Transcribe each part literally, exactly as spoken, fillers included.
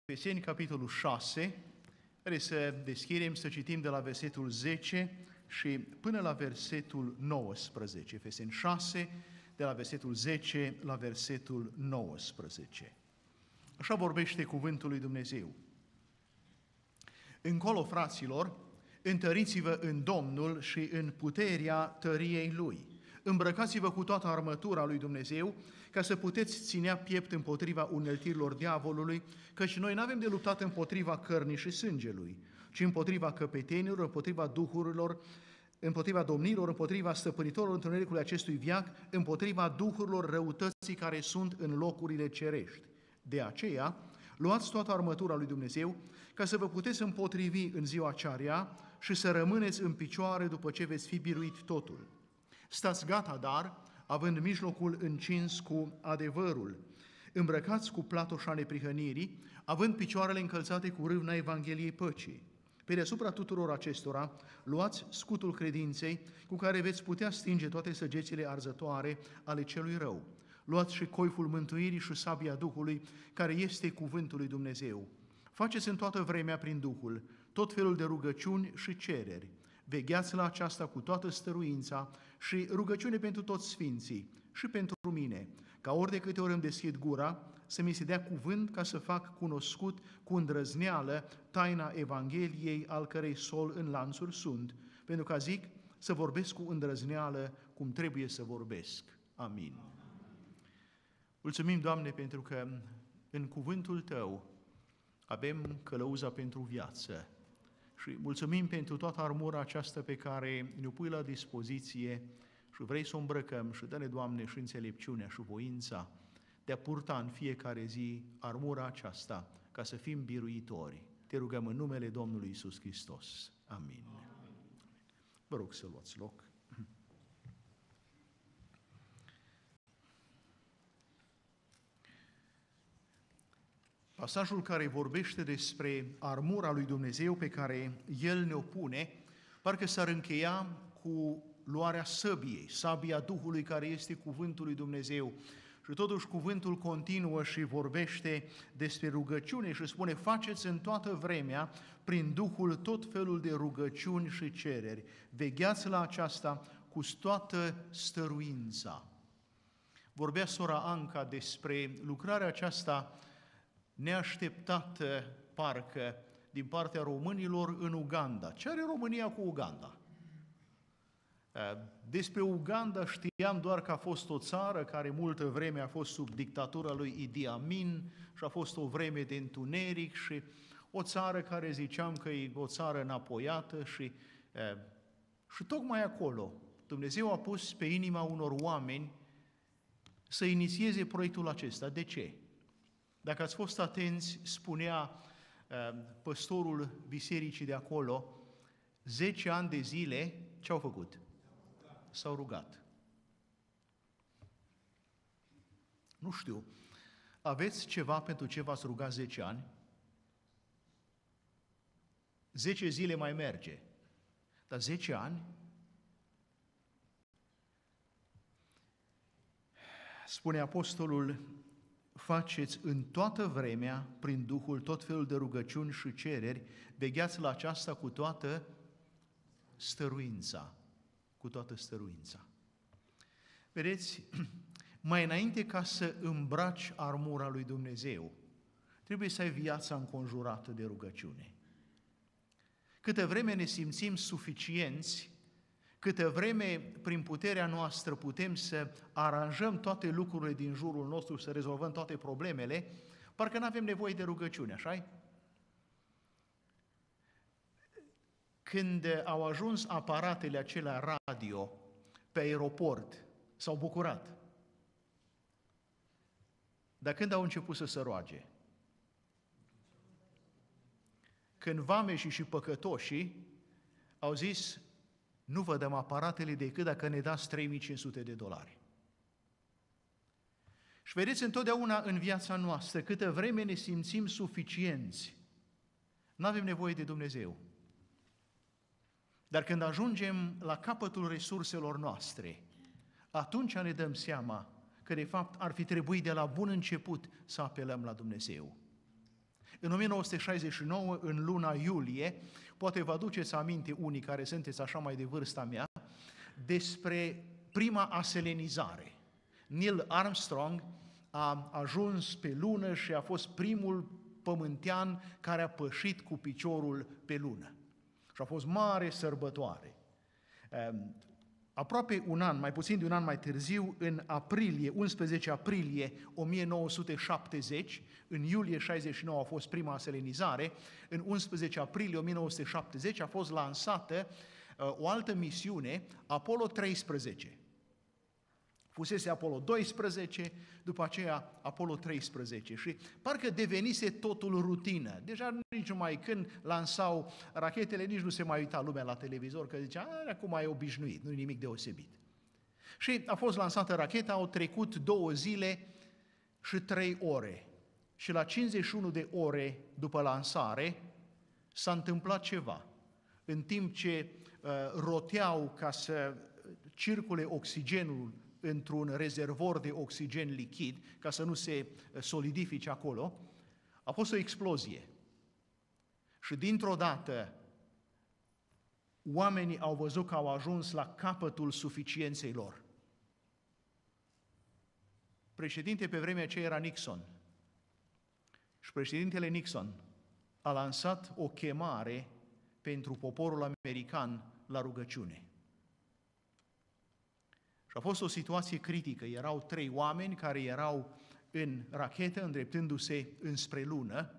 Efeseni, capitolul șase, care să deschidem să citim de la versetul zece și până la versetul nouăsprezece. Efeseni șase, de la versetul zece la versetul nouăsprezece. Așa vorbește cuvântul lui Dumnezeu. Încolo, fraților, întăriți-vă în Domnul și în puterea tăriei Lui. Îmbrăcați-vă cu toată armătura lui Dumnezeu, ca să puteți ținea piept împotriva uneltirilor diavolului, căci noi nu avem de luptat împotriva cărnii și sângelui, ci împotriva căpetenilor, împotriva duhurilor, împotriva domnilor, împotriva stăpânitorilor întunericului acestui veac, împotriva duhurilor răutății care sunt în locurile cerești. De aceea, luați toată armătura lui Dumnezeu, ca să vă puteți împotrivi în ziua aceea și să rămâneți în picioare după ce veți fi biruit totul. Stați gata, dar, având mijlocul încins cu adevărul, îmbrăcați cu platoșa neprihănirii, având picioarele încălțate cu râvna Evangheliei păcii. Pe deasupra tuturor acestora, luați scutul credinței, cu care veți putea stinge toate săgețile arzătoare ale celui rău. Luați și coiful mântuirii și sabia Duhului, care este cuvântul lui Dumnezeu. Faceți în toată vremea prin Duhul tot felul de rugăciuni și cereri. Vegheați la aceasta cu toată stăruința și rugăciune pentru toți sfinții și pentru mine, ca ori de câte ori îmi deschid gura, să mi se dea cuvânt ca să fac cunoscut cu îndrăzneală taina Evangheliei, al cărei sol în lanțuri sunt, pentru ca zic să vorbesc cu îndrăzneală cum trebuie să vorbesc. Amin. Mulțumim, Doamne, pentru că în cuvântul Tău avem călăuza pentru viață. Și mulțumim pentru toată armura aceasta pe care ne-o pui la dispoziție și vrei să o îmbrăcăm și dă-ne, Doamne, și înțelepciunea și voința de a purta în fiecare zi armura aceasta ca să fim biruitori. Te rugăm în numele Domnului Iisus Hristos. Amin. Amin. Vă rog să luați loc. Pasajul care vorbește despre armura lui Dumnezeu pe care El ne-o pune, parcă s-ar încheia cu luarea săbiei, sabia Duhului care este cuvântul lui Dumnezeu. Și totuși cuvântul continuă și vorbește despre rugăciune și spune: faceți în toată vremea prin Duhul tot felul de rugăciuni și cereri. Vegheați la aceasta cu toată stăruința. Vorbea sora Anca despre lucrarea aceasta neașteptată, parcă, din partea românilor în Uganda. Ce are România cu Uganda? Despre Uganda știam doar că a fost o țară care multă vreme a fost sub dictatura lui Idi Amin și a fost o vreme de întuneric și o țară care ziceam că e o țară înapoiată și, și tocmai acolo Dumnezeu a pus pe inima unor oameni să inițieze proiectul acesta. De ce? Dacă ați fost atenți, spunea uh, păstorul bisericii de acolo, zece ani de zile, ce au făcut? S-au rugat. Nu știu, aveți ceva pentru ce v-ați rugat zece ani? zece zile mai merge, dar zece ani? Spune apostolul: faceți în toată vremea, prin Duhul, tot felul de rugăciuni și cereri, vegheați la aceasta cu toată stăruința. Cu toată stăruința. Vedeți, mai înainte ca să îmbraci armura lui Dumnezeu, trebuie să ai viața înconjurată de rugăciune. Câtă vreme ne simțim suficienți, câtă vreme prin puterea noastră putem să aranjăm toate lucrurile din jurul nostru, să rezolvăm toate problemele, parcă nu avem nevoie de rugăciune, așa-i? Când au ajuns aparatele acelea radio pe aeroport, s-au bucurat. Dar când au început să se roage? Când vameșii și păcătoșii au zis: nu vă dăm aparatele decât dacă ne dați trei mii cinci sute de dolari. Și vedeți, întotdeauna în viața noastră, câtă vreme ne simțim suficienți, nu avem nevoie de Dumnezeu. Dar când ajungem la capătul resurselor noastre, atunci ne dăm seama că de fapt ar fi trebuit de la bun început să apelăm la Dumnezeu. În o mie nouă sute șaizeci și nouă, în luna iulie, poate vă aduceți aminte unii care sunteți așa mai de vârsta mea, despre prima aselenizare. Neil Armstrong a ajuns pe lună și a fost primul pământean care a pășit cu piciorul pe lună. Și a fost mare sărbătoare. Aproape un an, mai puțin de un an mai târziu, în aprilie, unsprezece aprilie o mie nouă sute șaptezeci, în iulie șaizeci și nouă a fost prima aselenizare, în unsprezece aprilie o mie nouă sute șaptezeci a fost lansată uh, o altă misiune, Apollo treisprezece. Fusese Apollo doisprezece, după aceea Apollo treisprezece și parcă devenise totul rutină. Deja nici mai când lansau rachetele, nici nu se mai uita lumea la televizor, că zicea, acum e obișnuit, nu e nimic deosebit. Și a fost lansată racheta, au trecut două zile și trei ore. Și la cincizeci și unu de ore după lansare s-a întâmplat ceva. În timp ce uh, roteau ca să circule oxigenul într-un rezervor de oxigen lichid, ca să nu se solidifice acolo, a fost o explozie. Și dintr-o dată, oamenii au văzut că au ajuns la capătul suficienței lor. Președinte pe vremea aceea era Nixon. Și președintele Nixon a lansat o chemare pentru poporul american la rugăciune. Și a fost o situație critică. Erau trei oameni care erau în rachetă, îndreptându-se înspre lună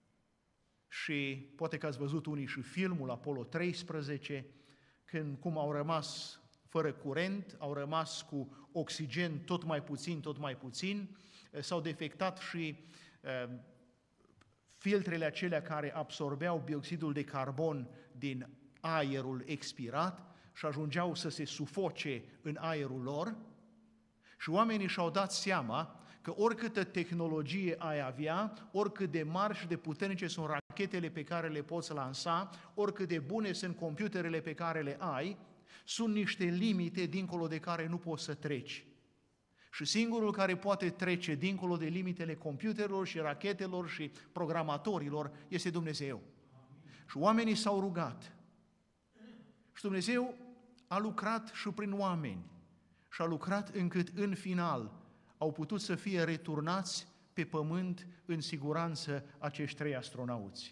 și poate că ați văzut unii și filmul Apollo treisprezece, când cum au rămas fără curent, au rămas cu oxigen tot mai puțin, tot mai puțin, s-au defectat și uh, filtrele acelea care absorbeau bioxidul de carbon din aerul expirat și ajungeau să se sufoce în aerul lor și oamenii și-au dat seama că oricâtă tehnologie ai avea, oricât de mari și de puternice sunt rachetele pe care le poți lansa, oricât de bune sunt computerele pe care le ai, sunt niște limite dincolo de care nu poți să treci. Și singurul care poate trece dincolo de limitele computerelor și rachetelor și programatorilor este Dumnezeu. Și oamenii s-au rugat. Și Dumnezeu a lucrat și prin oameni și a lucrat încât în final au putut să fie returnați pe pământ în siguranță acești trei astronauți.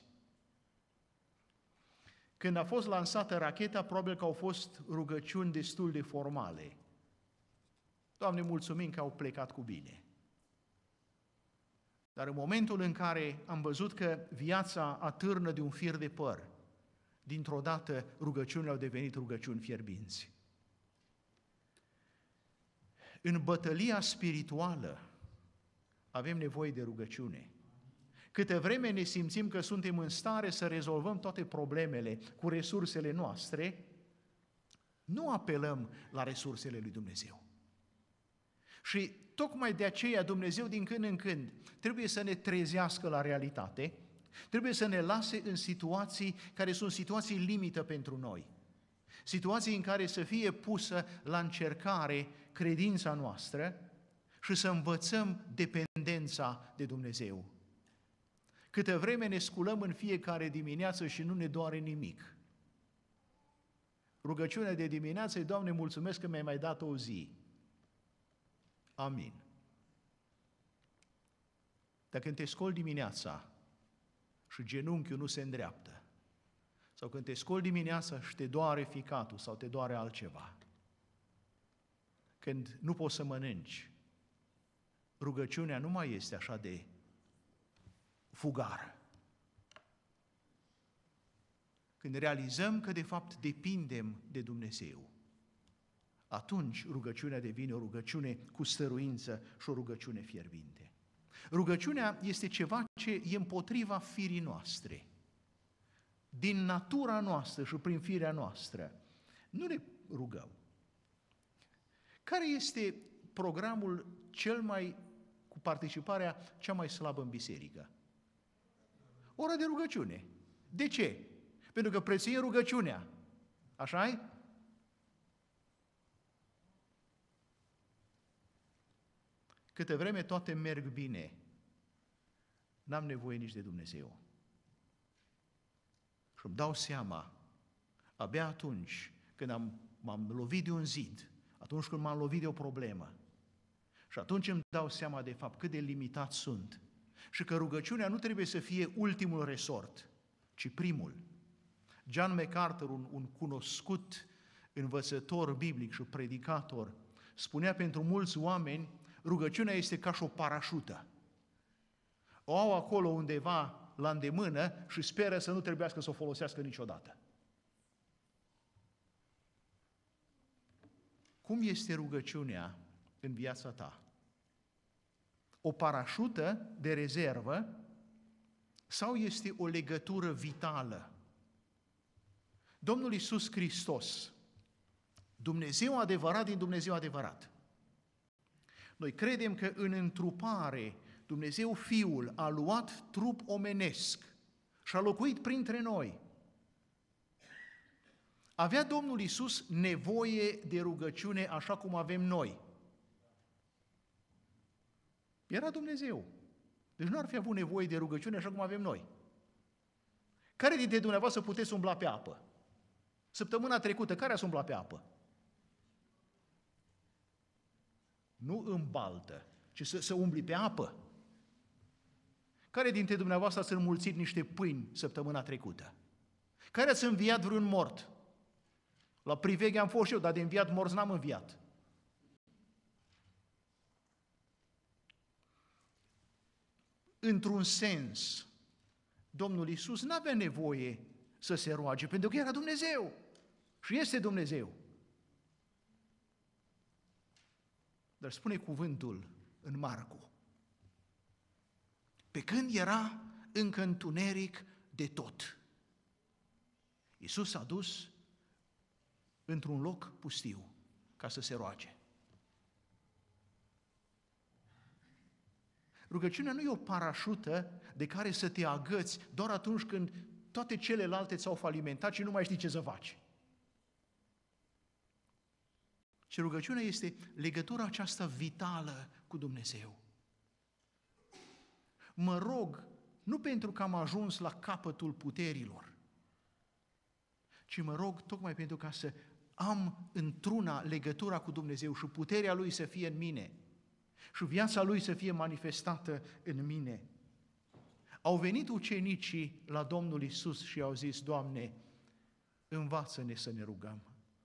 Când a fost lansată racheta, probabil că au fost rugăciuni destul de formale. Doamne, mulțumim că au plecat cu bine. Dar în momentul în care am văzut că viața atârnă de un fir de păr, dintr-o dată rugăciunile au devenit rugăciuni fierbinți. În bătălia spirituală avem nevoie de rugăciune. Câte vreme ne simțim că suntem în stare să rezolvăm toate problemele cu resursele noastre, nu apelăm la resursele lui Dumnezeu. Și tocmai de aceea Dumnezeu din când în când trebuie să ne trezească la realitate, trebuie să ne lase în situații care sunt situații limită pentru noi. Situații în care să fie pusă la încercare credința noastră și să învățăm dependența de Dumnezeu. Câtă vreme ne sculăm în fiecare dimineață și nu ne doare nimic. Rugăciunea de dimineață, Doamne, mulțumesc că mi-ai mai dat o zi. Amin. Dar când te scoli dimineața și genunchiul nu se îndreaptă, sau când te scoli dimineața și te doare ficatul sau te doare altceva, când nu poți să mănânci, rugăciunea nu mai este așa de fugară. Când realizăm că de fapt depindem de Dumnezeu, atunci rugăciunea devine o rugăciune cu stăruință și o rugăciune fierbinte. Rugăciunea este ceva ce e împotriva firii noastre. Din natura noastră și prin firea noastră nu ne rugăm. Care este programul cel mai, cu participarea cea mai slabă în biserică? Ora de rugăciune. De ce? Pentru că prețuie rugăciunea. Așa-i? Câte vreme toate merg bine, n-am nevoie nici de Dumnezeu. Și îmi dau seama, abia atunci când am, m-am lovit de un zid, atunci când m-am lovit de o problemă, și atunci îmi dau seama de fapt cât de limitat sunt și că rugăciunea nu trebuie să fie ultimul resort, ci primul. John MacArthur, un, un cunoscut învățător biblic și predicator, spunea pentru mulți oameni, rugăciunea este ca și o parașută. O au acolo undeva la îndemână și speră să nu trebuiască să o folosească niciodată. Cum este rugăciunea în viața ta? O parașută de rezervă sau este o legătură vitală? Domnul Iisus Hristos, Dumnezeu adevărat din Dumnezeu adevărat. Noi credem că în întrupare Dumnezeu Fiul a luat trup omenesc și a locuit printre noi. Avea Domnul Iisus nevoie de rugăciune așa cum avem noi. Era Dumnezeu. Deci nu ar fi avut nevoie de rugăciune așa cum avem noi. Care dintre dumneavoastră puteți umbla pe apă? Săptămâna trecută, care ați umblat pe apă? Nu în baltă, ci să, să umbli pe apă. Care dintre dumneavoastră ați înmulțit niște pâini săptămâna trecută? Care ați înviat vreun mort? La priveghe am fost eu, dar de înviat morți n-am înviat. Într-un sens, Domnul Iisus n-avea nevoie să se roage, pentru că era Dumnezeu și este Dumnezeu. Dar spune cuvântul în Marcu, pe când era încă întuneric de tot, Iisus s-a dus într-un loc pustiu ca să se roage. Rugăciunea nu e o parașută de care să te agăți doar atunci când toate celelalte ți-au falimentat și nu mai știi ce să faci. Și rugăciunea este legătura aceasta vitală cu Dumnezeu. Mă rog nu pentru că am ajuns la capătul puterilor, ci mă rog tocmai pentru ca să am într-una legătura cu Dumnezeu și puterea Lui să fie în mine și viața Lui să fie manifestată în mine. Au venit ucenicii la Domnul Iisus și au zis, Doamne, învață-ne să ne rugăm.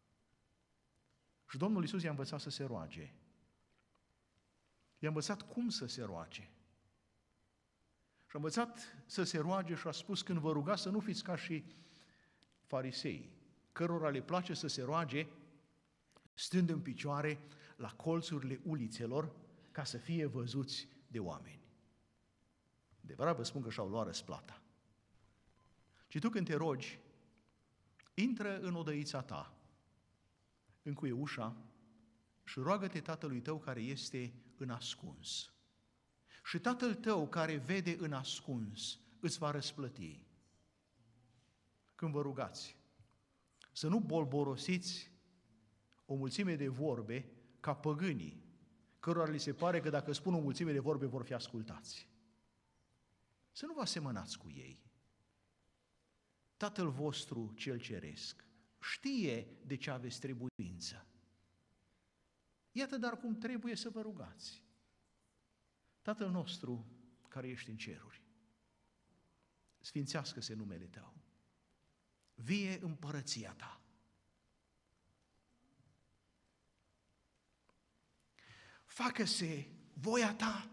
Și Domnul Iisus i-a învățat să se roage. I-a învățat cum să se roage. Și a învățat să se roage și a spus, când vă rugați să nu fiți ca și farisei, cărora le place să se roage stând în picioare la colțurile ulițelor ca să fie văzuți de oameni. Adevărat vă spun că și-au luat răsplata. Și tu când te rogi, intră în odăița ta, încuie ușa și roagă-te Tatălui tău care este în ascuns. Și Tatăl tău care vede în ascuns îți va răsplăti. Când vă rugați, să nu bolborosiți o mulțime de vorbe ca păgânii, cărora li se pare că dacă spun o mulțime de vorbe vor fi ascultați. Să nu vă asemănați cu ei. Tatăl vostru cel ceresc știe de ce aveți trebuință. Iată dar cum trebuie să vă rugați. Tatăl nostru care ești în ceruri, sfințească-se numele Tău, vie împărăția Ta. Facă-se voia Ta,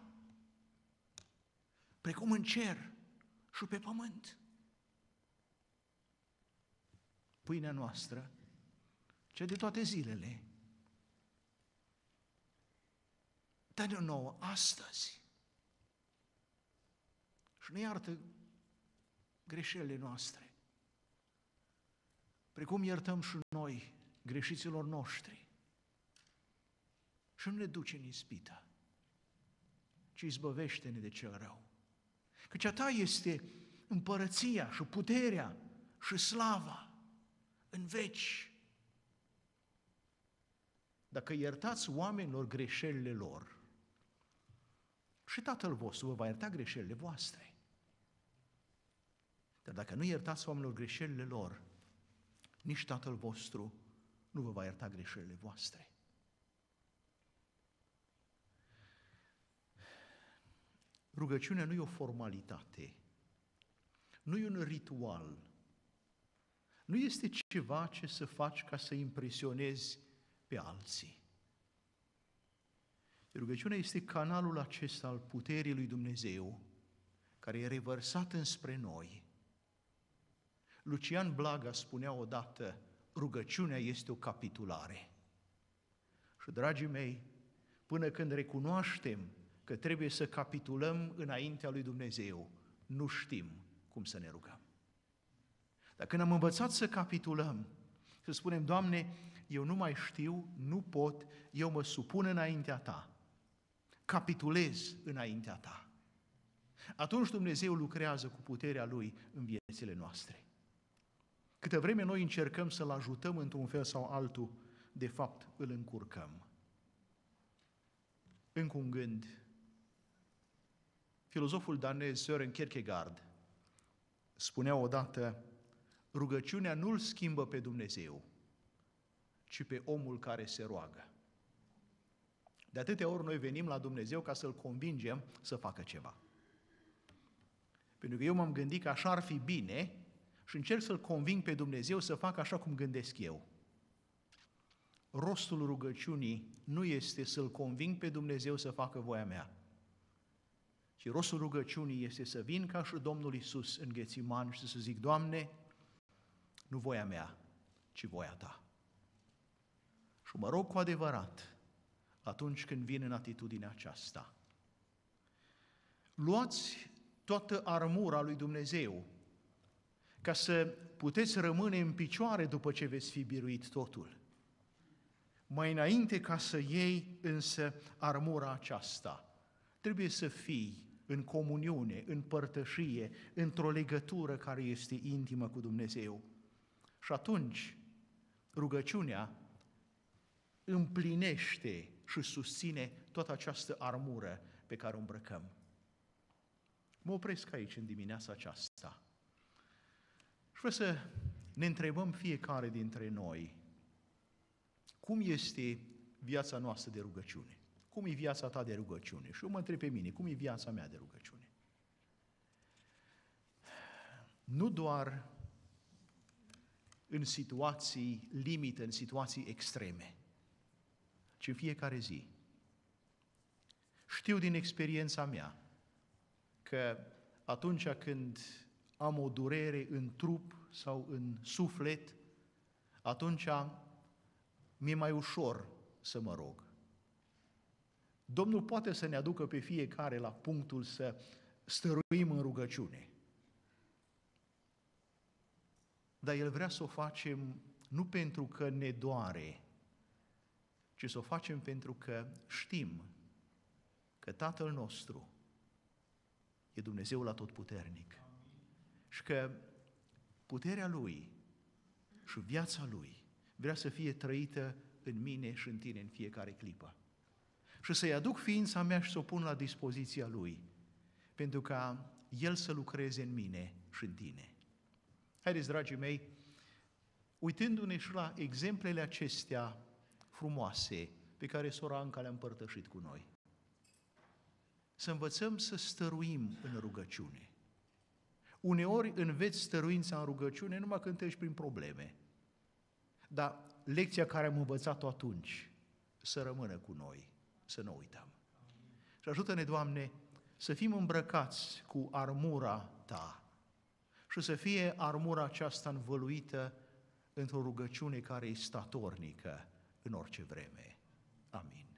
precum în cer și pe pământ. Pâinea noastră, cea de toate zilele, dă-ne nouă astăzi și ne iartă greșelile noastre, precum iertăm și noi greșiților noștri. Și nu ne duce în ispită, ci izbăvește-ne de cel rău. Căci a Ta este împărăția și puterea și slava în veci. Dacă iertați oamenilor greșelile lor, și Tatăl vostru vă va ierta greșelile voastre. Dar dacă nu iertați oamenilor greșelile lor, nici Tatăl vostru nu vă va ierta greșelile voastre. Rugăciunea nu e o formalitate, nu e un ritual, nu este ceva ce să faci ca să impresionezi pe alții. Rugăciunea este canalul acesta al puterii lui Dumnezeu, care e revărsat înspre noi. Lucian Blaga spunea odată, rugăciunea este o capitulare. Și, dragii mei, până când recunoaștem că trebuie să capitulăm înaintea lui Dumnezeu, nu știm cum să ne rugăm. Dar când am învățat să capitulăm, să spunem, Doamne, eu nu mai știu, nu pot, eu mă supun înaintea Ta, capitulez înaintea Ta, atunci Dumnezeu lucrează cu puterea Lui în viețile noastre. Câtă vreme noi încercăm să-L ajutăm într-un fel sau altul, de fapt îl încurcăm. Încă un gând. Filozoful danez Søren Kierkegaard spunea odată, rugăciunea nu-L schimbă pe Dumnezeu, ci pe omul care se roagă. De atâtea ori noi venim la Dumnezeu ca să-L convingem să facă ceva. Pentru că eu m-am gândit că așa ar fi bine și încerc să-L conving pe Dumnezeu să facă așa cum gândesc eu. Rostul rugăciunii nu este să-L conving pe Dumnezeu să facă voia mea, ci rostul rugăciunii este să vin ca și Domnul Iisus în Ghețiman și să zic, Doamne, nu voia mea, ci voia Ta. Și mă rog cu adevărat, atunci când vin în atitudinea aceasta. Luați toată armura lui Dumnezeu, ca să puteți rămâne în picioare după ce veți fi biruit totul. Mai înainte ca să iei însă armura aceasta, trebuie să fii în comuniune, în părtășie, într-o legătură care este intimă cu Dumnezeu. Și atunci rugăciunea împlinește și susține toată această armură pe care o îmbrăcăm. Mă opresc aici în dimineața aceasta și vreau să ne întrebăm fiecare dintre noi cum este viața noastră de rugăciune. Cum e viața ta de rugăciune? Și eu mă întreb pe mine, cum e viața mea de rugăciune? Nu doar în situații limite, în situații extreme, ci în fiecare zi. Știu din experiența mea că atunci când am o durere în trup sau în suflet, atunci mi-e mai ușor să mă rog. Domnul poate să ne aducă pe fiecare la punctul să stăruim în rugăciune. Dar El vrea să o facem nu pentru că ne doare, ci să o facem pentru că știm că Tatăl nostru e Dumnezeul Atotputernic și că puterea Lui și viața Lui vrea să fie trăită în mine și în tine în fiecare clipă. Și să-i aduc ființa mea și să o pun la dispoziția Lui, pentru ca El să lucreze în mine și în tine. Haideți, dragii mei, uitându-ne și la exemplele acestea frumoase pe care sora Anca le-a împărtășit cu noi, să învățăm să stăruim în rugăciune. Uneori înveți stăruința în rugăciune numai când treci prin probleme, dar lecția care am învățat-o atunci să rămână cu noi, să nu uităm. Și ajută-ne, Doamne, să fim îmbrăcați cu armura Ta și să fie armura aceasta învăluită într-o rugăciune care e statornică în orice vreme. Amin.